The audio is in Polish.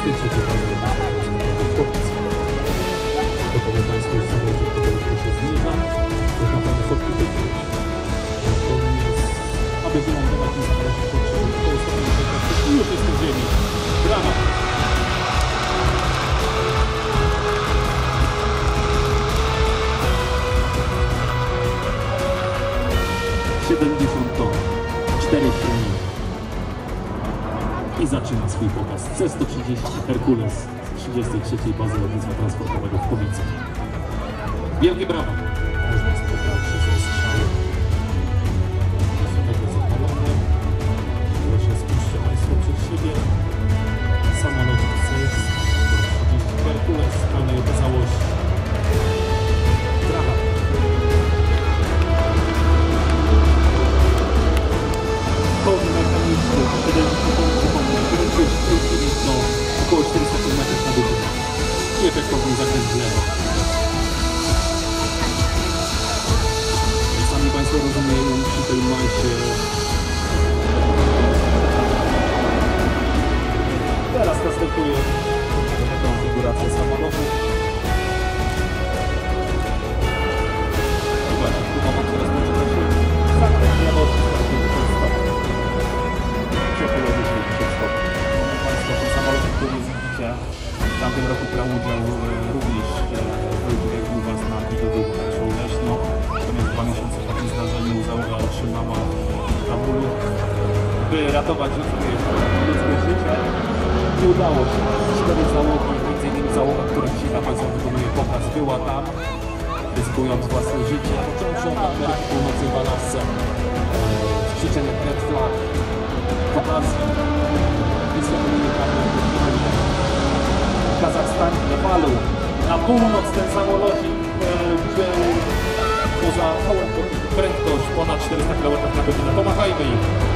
23 chłopiec. To powiem Państwu, że samolot powolutku się zniża, już na pewno fotki wyjdzie. Natomiast, aby wylądować na samolocie, to jest to już jest na ziemi. Brawa! I zaczyna swój pokaz C-130 Herkules z 33. Bazy Lotnictwa Transportowego w Komicy. Wielkie brawa! Można spotkać się ze strzałem wysokiego zapalenia. Proszę spójrzcie Państwo przed siebie. Samolot C-130 Herkules w pełnej okazałości. Brawa! Kod mechaniczny 70 do około 400 km na godzinę. I efektowny zakręt w lewo. Sami Państwo rozumieją, przy tej masie. Teraz następuje konfiguracja samolotu. I właśnie w tym momencie rozpoczyna się zakręt w lewo. Który widzicie, w tamtym roku brał udział również w biegu Was na widoku Leśno. Natomiast 2 miesiące po tym zdarzeniu załoga otrzymała Kabulu, by ratować ludzkie życie. Nie udało się. 4 załogi, m.in. załoga, która dzisiaj dla Państwa wykonuje pokaz, była tam, ryzykując własne życie. Począwszy od Ameryki Północnej w Alasce, w ćwiczeniu Red Flag, w Azji, w Kazachstanie, w Nepalu. Na północ ten samolocik był poza kołem prędkość ponad 400 km/h. Pomachajmy im.